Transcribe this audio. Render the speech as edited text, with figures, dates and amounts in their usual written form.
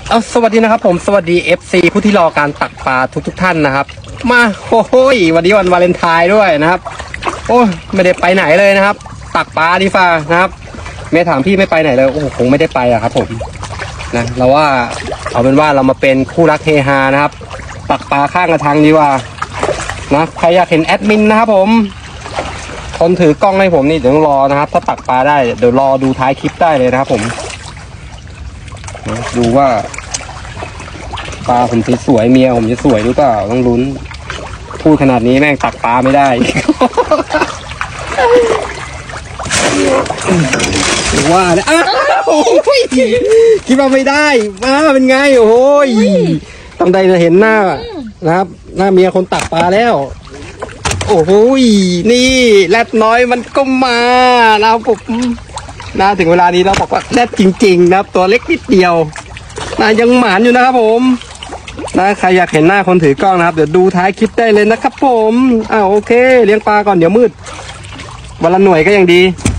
สวัสดีนะครับผมสวัสดี FC ผู้ที่รอการตักปลาทุกท่านนะครับมาโอ้ยวันนี้วันวาเลนไทน์ด้วยนะครับโอ้ยไม่ได้ไปไหนเลยนะครับตักปลาดีฟ้านะครับเมย์ถามพี่ไม่ไปไหนเลยโอ้คงไม่ได้ไปอะครับผมนะเราว่าเอาเป็นว่าเรามาเป็นคู่รักเฮฮานะครับตักปลาข้างกระทังดีกว่านะใครอยากเห็นแอดมินนะครับผมคนถือกล้องให้ผมนี่เดี๋ยวต้องรอนะครับถ้าตักปลาได้เดี๋ยวรอดูท้ายคลิปได้เลยนะครับผมดูว่าปลาผมสวยเมียผมจะสวยหรือเปล่าต้องลุ้นพูดขนาดนี้แม่งตักปลาไม่ได้ ว่าเนี่ยโอ้ยคิดว่าไม่ได้มาเป็นไงโอ้ยต้องได้เห็นหน้านะครับหน้าเมียคนตักปลาแล้วโอ้โหนี่แรดน้อยมันก็มานะครับผมน่าถึงเวลานี้เราบอกว่าแรดจริงๆนะครับตัวเล็กนิดเดียวน่ายังหมานอยู่นะครับผมนะใครอยากเห็นหน้าคนถือกล้องนะครับเดี๋ยวดูท้ายคลิปได้เลยนะครับผมโอเคเลี้ยงปลาก่อนเดี๋ยวมืดวันละหน่วยก็ยังดี